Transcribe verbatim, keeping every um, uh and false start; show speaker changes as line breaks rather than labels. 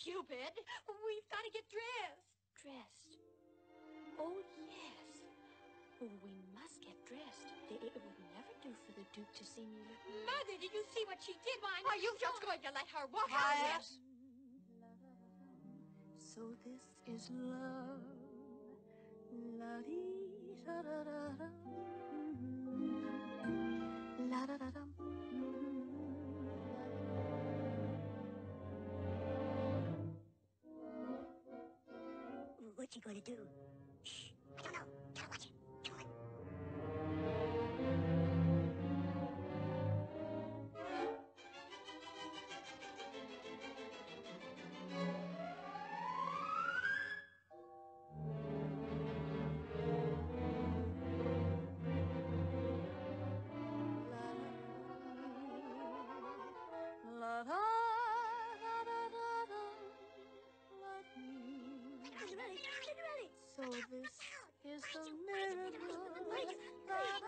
stupid. We've got to get dressed. Dressed? Oh, yes. Oh, we must get dressed. It, it would never do for the Duke to see me looking. Mother, did you see what she did? Why, are you just going to let her walk out? Yes. So this is love. La-dee-da-da-da-da. La-da-da-dum. What's he going to do? Shh. I don't know. Gotta watch it. Come on. So this is the miracle that